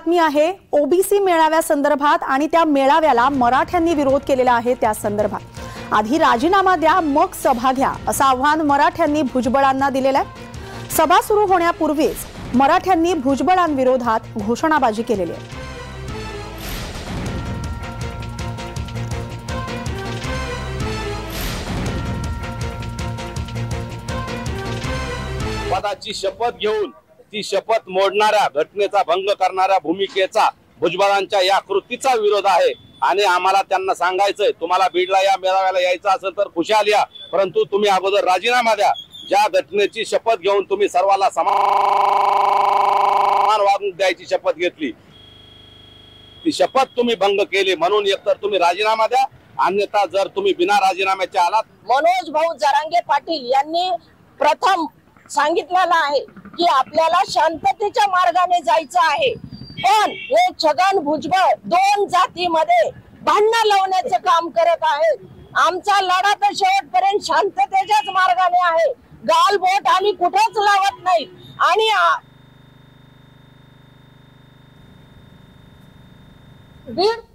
बातमी आहे ओबीसी मेळाव्या संदर्भात आणि त्या मेळाव्याला मराठ्यांनी विरोध केलेला आहे त्या संदर्भात। आधी राजीनामा द्या मग सभा घ्या असं आव्हान मराठ्यांनी भुजबळांना दिलेलं आहे। सभा सुरू होण्यापूर्वीच मराठ्यांनी भुजबळांविरोधात घोषणाबाजी केलेली आहे। पदाची शपथ घेऊन ती शपथ मोडणाऱ्या घटनेचा भंग करणाऱ्या भूमिकेचा भुजबळांच्या या कृतीचा विरोध आहे आणि आम्हाला त्यांना सांगायचंय तुम्हाला बीडला या मेळाव्याला यायचं असेल तर खुशाल या, परंतु तुम्ही अगोदर राजीनामा द्या। ज्या घटनेची शपथ घेऊन तुम्ही सर्वांना समान वागणूक द्यायची शपथ घेतली ती शपथ तुम्ही भंग केली, म्हणून एकतर तुम्ही राजीनामा द्या अन्यथा जर तुम्ही बिना राजीनाम्याचे आलात। मनोज भाऊ जरांगे पाटील यांनी प्रथम सांगितलेलं आहे की आपल्याला शांततेच्या मार्गाने जायचं आहे, पण हे छगन भुजबळ दोन जातीमध्ये भांडण लावण्याचं काम करत आहेत। आमचा लढा तर शेवटपर्यंत शांततेच्याच मार्गाने आहे, गालबोट आम्ही कुठेच लावत नाही। आणि बीड